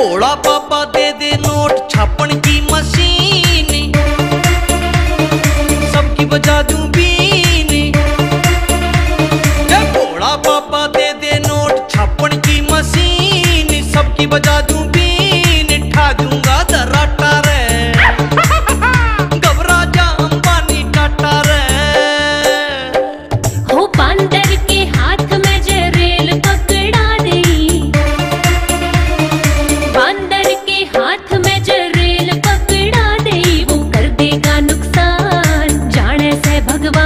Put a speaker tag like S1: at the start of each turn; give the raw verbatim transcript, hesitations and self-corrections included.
S1: भोला बाबा दे दे note छापन की machine, सबकी बजा दूं been. Bhola Baba they they note छापन की मशीन, सबकी बजा